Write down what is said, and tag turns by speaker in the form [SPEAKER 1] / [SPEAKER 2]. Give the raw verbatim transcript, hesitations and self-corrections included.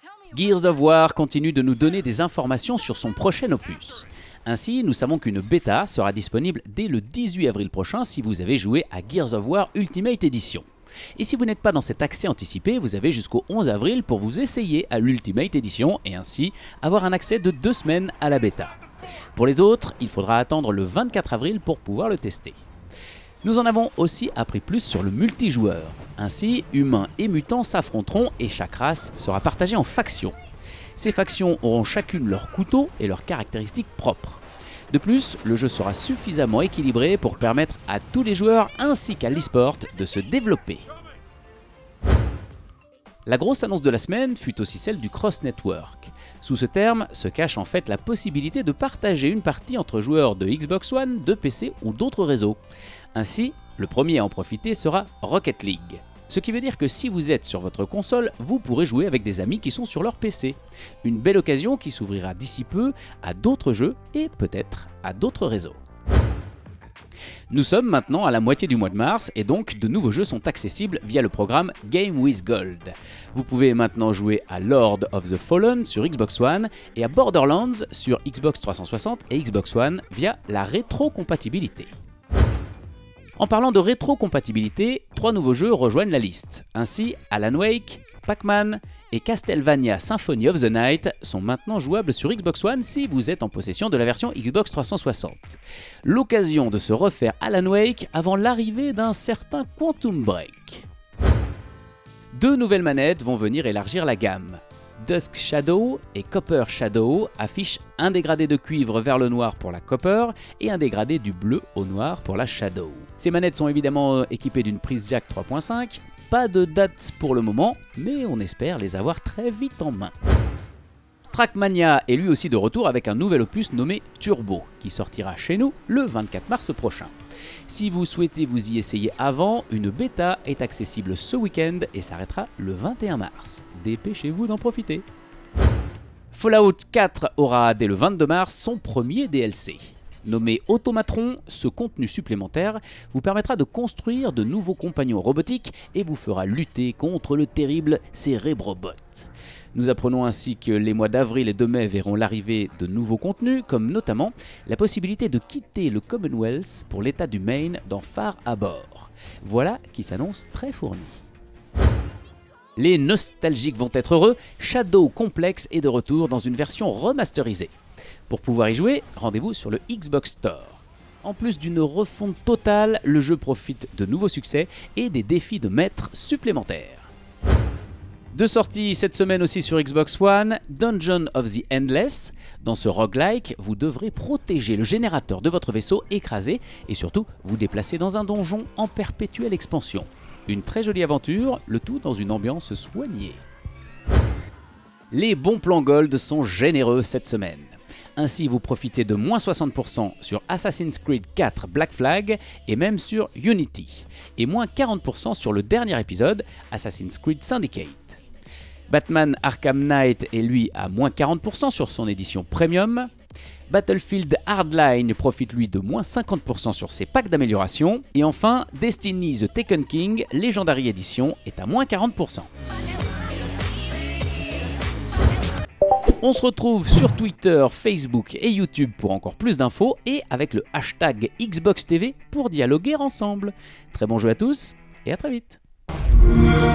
[SPEAKER 1] Gears of War continue de nous donner des informations sur son prochain opus. Ainsi, nous savons qu'une bêta sera disponible dès le dix-huit avril prochain si vous avez joué à Gears of War Ultimate Edition. Et si vous n'êtes pas dans cet accès anticipé, vous avez jusqu'au onze avril pour vous essayer à l'Ultimate Edition et ainsi avoir un accès de deux semaines à la bêta. Pour les autres, il faudra attendre le vingt-quatre avril pour pouvoir le tester. Nous en avons aussi appris plus sur le multijoueur. Ainsi, humains et mutants s'affronteront et chaque race sera partagée en factions. Ces factions auront chacune leur couteau et leurs caractéristiques propres. De plus, le jeu sera suffisamment équilibré pour permettre à tous les joueurs ainsi qu'à l'e-sport de se développer. La grosse annonce de la semaine fut aussi celle du Cross Network. Sous ce terme se cache en fait la possibilité de partager une partie entre joueurs de Xbox One, de P C ou d'autres réseaux. Ainsi, le premier à en profiter sera Rocket League. Ce qui veut dire que si vous êtes sur votre console, vous pourrez jouer avec des amis qui sont sur leur P C. Une belle occasion qui s'ouvrira d'ici peu à d'autres jeux et peut-être à d'autres réseaux. Nous sommes maintenant à la moitié du mois de mars et donc de nouveaux jeux sont accessibles via le programme Game with Gold. Vous pouvez maintenant jouer à Lord of the Fallen sur Xbox One et à Borderlands sur Xbox trois cent soixante et Xbox One via la rétrocompatibilité. En parlant de rétrocompatibilité, trois nouveaux jeux rejoignent la liste. Ainsi, Alan Wake, Pac-Man et Castlevania Symphony of the Night sont maintenant jouables sur Xbox One si vous êtes en possession de la version Xbox trois cent soixante. L'occasion de se refaire Alan Wake avant l'arrivée d'un certain Quantum Break. Deux nouvelles manettes vont venir élargir la gamme. Dusk Shadow et Copper Shadow affichent un dégradé de cuivre vers le noir pour la Copper et un dégradé du bleu au noir pour la Shadow. Ces manettes sont évidemment équipées d'une prise jack trois point cinq, pas de date pour le moment, mais on espère les avoir très vite en main. Trackmania est lui aussi de retour avec un nouvel opus nommé Turbo, qui sortira chez nous le vingt-quatre mars prochain. Si vous souhaitez vous y essayer avant, une bêta est accessible ce week-end et s'arrêtera le vingt et un mars. Dépêchez-vous d'en profiter. Fallout quatre aura dès le vingt-deux mars son premier D L C. Nommé Automatron, ce contenu supplémentaire vous permettra de construire de nouveaux compagnons robotiques et vous fera lutter contre le terrible Cérébrobot. Nous apprenons ainsi que les mois d'avril et de mai verront l'arrivée de nouveaux contenus, comme notamment la possibilité de quitter le Commonwealth pour l'état du Maine dans Far Harbor. Voilà qui s'annonce très fourni. Les nostalgiques vont être heureux, Shadow Complex est de retour dans une version remasterisée. Pour pouvoir y jouer, rendez-vous sur le Xbox Store. En plus d'une refonte totale, le jeu profite de nouveaux succès et des défis de maîtres supplémentaires. De sortie cette semaine aussi sur Xbox One, Dungeon of the Endless. Dans ce roguelike, vous devrez protéger le générateur de votre vaisseau écrasé et surtout vous déplacer dans un donjon en perpétuelle expansion. Une très jolie aventure, le tout dans une ambiance soignée. Les bons plans gold sont généreux cette semaine. Ainsi, vous profitez de moins soixante pour cent sur Assassin's Creed quatre Black Flag et même sur Unity, et moins quarante pour cent sur le dernier épisode, Assassin's Creed Syndicate. Batman Arkham Knight est lui à moins quarante pour cent sur son édition Premium. Battlefield Hardline profite lui de moins cinquante pour cent sur ses packs d'amélioration. Et enfin, Destiny The Taken King Legendary Edition est à moins quarante pour cent. On se retrouve sur Twitter, Facebook et YouTube pour encore plus d'infos et avec le hashtag Xbox T V pour dialoguer ensemble. Très bon jeu à tous et à très vite.